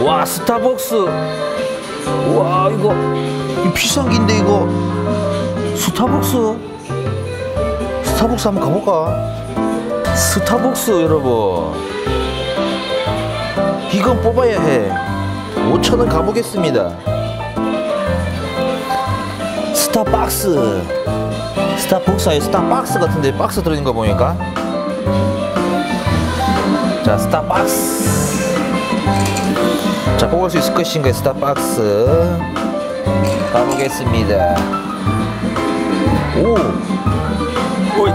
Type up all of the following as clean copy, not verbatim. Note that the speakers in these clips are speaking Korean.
와, 스타벅스. 와, 이거 비싼 긴데 이거. 스타벅스 한번 가볼까? 스타벅스 여러분, 이건 뽑아야 해. 5,000원 가보겠습니다. 스타벅스 아니 스타박스 같은데 박스 들어있는 거 보니까. 자, 스타박스. 자, 뽑을 수 있을 것인가? 스타박스 가보겠습니다. 오, 오이.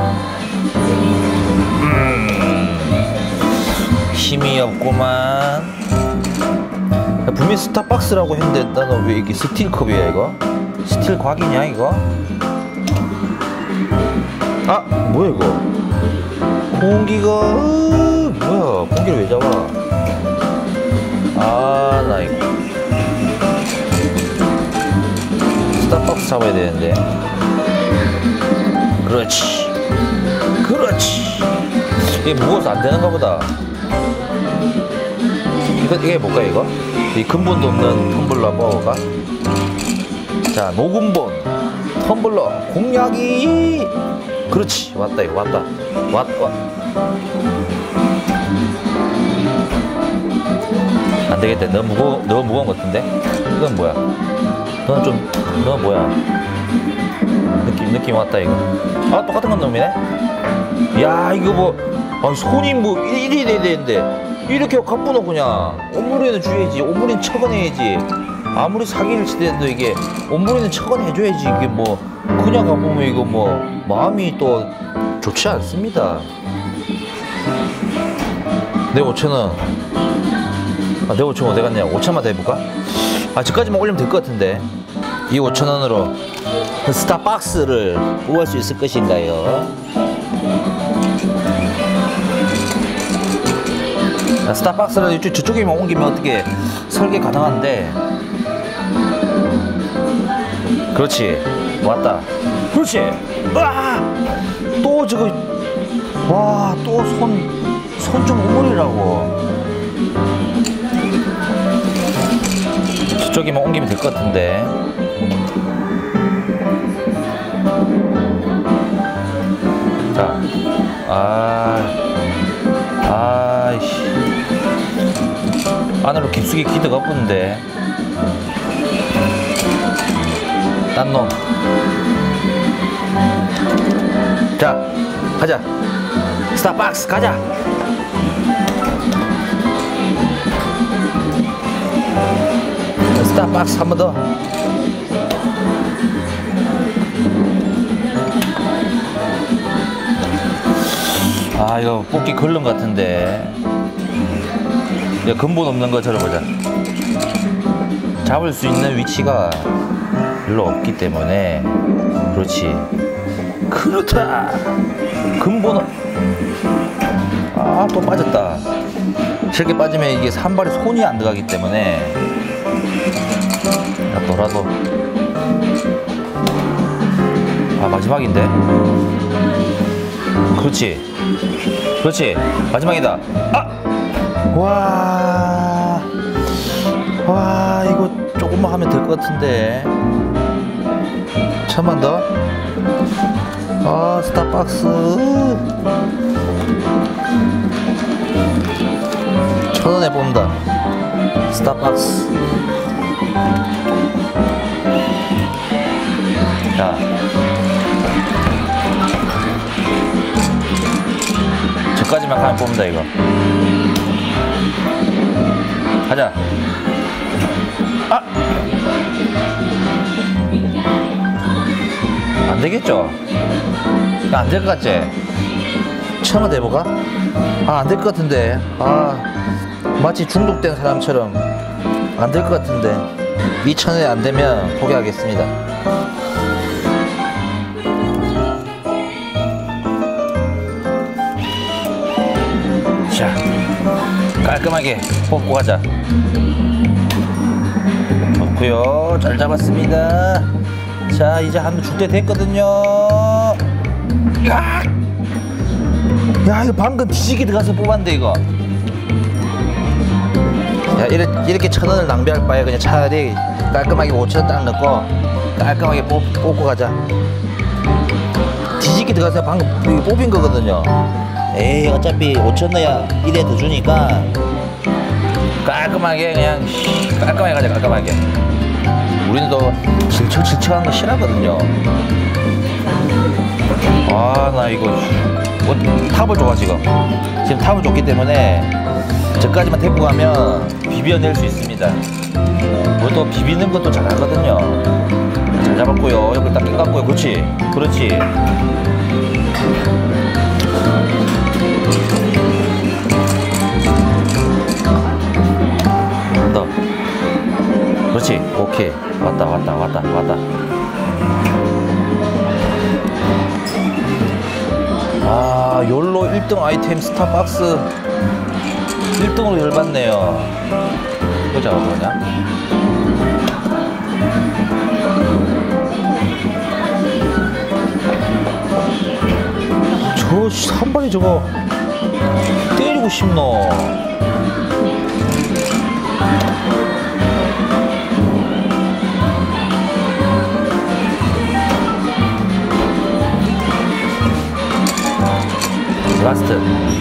힘이 없구만. 분명히 스타박스라고 했는데 나는 왜 이게 스틸컵이야 이거? 스틸 곽이냐 이거? 아, 뭐야 이거? 공기가 뭐야? 공기를 왜 잡아? 아, 나 이거 스타박스 잡아야 되는데. 그렇지. 이게 무거워서 안 되는가 보다. 이게 뭘까 이거? 이 근본도 없는 텀블러 한번 먹어볼까? 자, 노근본 텀블러 공략이. 그렇지, 왔다 이거 왔다. 안 되겠다. 너무 무거운 것 같은데? 이건 뭐야? 넌 뭐야? 느낌 왔다 이거. 아, 똑같은 건 놈이네? 야, 이거 뭐, 손이 뭐 이리 돼야 되는데 이렇게 갖고 놓 그냥. 옷무리는 줘야지. 옷무리는 처근해야지. 아무리 사기를 치더라도 이게 옷무리는 처근해줘야지. 이게 뭐 그냥 가보면 이거 뭐 마음이 또 좋지 않습니다. 내 5,000원. 내 5,000원 어디 갔냐? 5,000만 더 해볼까? 저까지만 올리면 될 것 같은데. 이 5,000원으로 스타박스를 구할 수 있을 것인가요? 스타박스를 저쪽에만 옮기면 어떻게 설계 가능한데. 그렇지, 왔다. 그렇지. 또 저거. 와, 또 손 좀 오므리라고. 저쪽에만 옮기면 될 것 같은데. 자, 아이씨. 안으로 깊숙이 기대가 없는데. 딴 놈. 자, 가자. 스타박스 가자. 스타박스 한 번 더. 이거 뽑기 걸른 것 같은데. 근본 없는 거 들어보자. 잡을 수 있는 위치가 별로 없기 때문에. 그렇지. 그렇다. 근본은. 또 빠졌다. 이렇게 빠지면 이게 산발에 손이 안 들어가기 때문에. 너라도. 마지막인데. 그렇지. 마지막이다. 와, 이거 조금만 하면 될 것 같은데. 1,000만 더. 스타박스. 1,000원에 뽑는다. 스타박스. 자, 저까지만 가면 뽑는다 이거. 가자. 안 되겠죠? 안 될 것 같지? 1,000원 내볼까? 안 될 것 같은데. 마치 중독된 사람처럼 안 될 것 같은데. 2,000원에 안 되면 포기하겠습니다. 자, 깔끔하게 뽑고 가자. 좋고요. 잘 잡았습니다. 자, 이제 한 번 줄 때 됐거든요. 야, 이거 방금 뒤지게 들어가서 뽑았는데 이거. 야, 이렇게 1,000원을 낭비할 바에 그냥 차라리 깔끔하게 5,000원 딱 넣고 깔끔하게 뽑고 가자. 뒤집기 들어가서 방금 이거 뽑힌 거거든요. 에이, 어차피 5,000원이야 1회 더 주니까 깔끔하게 그냥 깔끔하게 가자. 깔끔하게. 우리는 또 질척질척한 거 싫어하거든요. 아, 나 이거 탑을 줘. 지금 탑을 줬기 때문에 저까지만 데리고 가면 비벼낼 수 있습니다. 우리 또 비비는 것도 잘하거든요. 잘 잡았고요. 여기 딱 낀갖고요. 그렇지. 더. 그렇지. 오케이. 왔다. 아, 욜로 1등 아이템 스타박스 1등으로 열받네요. 이거 잡아보냐? 저 한발이 저거 때리고 싶노. 라스트.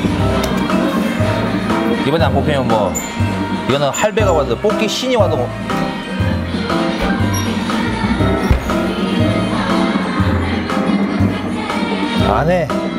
이번에 안 뽑히면 뭐 이거는 할배가 와도 뽑기 신이 와도 뭐. 안해.